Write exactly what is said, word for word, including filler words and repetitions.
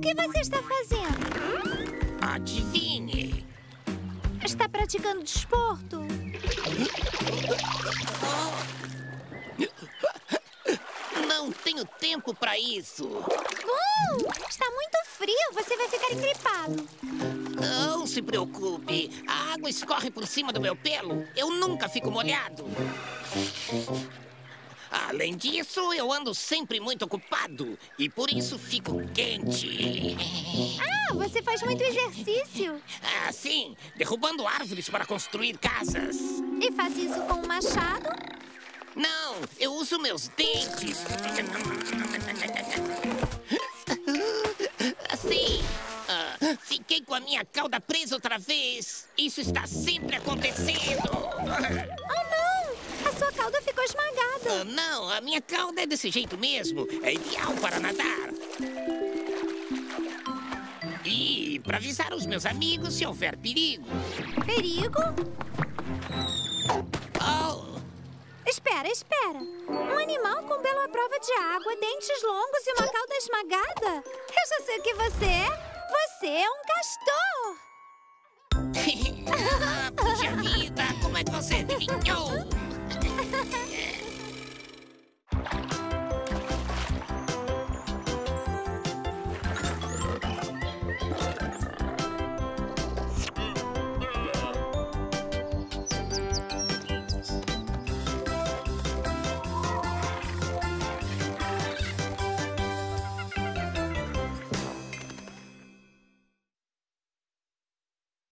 que você está fazendo? Adivinhe. Está praticando desporto? Não tenho tempo para isso. Uh, está muito frio, você vai ficar engripado. Não se preocupe. A água escorre por cima do meu pelo. Eu nunca fico molhado. Além disso, eu ando sempre muito ocupado. E por isso fico quente. Ah, você faz muito exercício. Ah, sim. Derrubando árvores para construir casas. E faz isso com um machado? Não, eu uso meus dentes. Assim. Ah, fiquei com a minha cauda presa outra vez. Isso está sempre acontecendo. Oh, não! A sua cauda ficou esmagada. Ah, não, a minha cauda é desse jeito mesmo. É ideal para nadar. E para avisar os meus amigos se houver perigo. Perigo? Oh, Espera, espera. Um animal com pelo à prova de água, dentes longos e uma cauda esmagada? Eu já sei o que você é. Você é um castor. ah, puxa vida, como é que você adivinhou?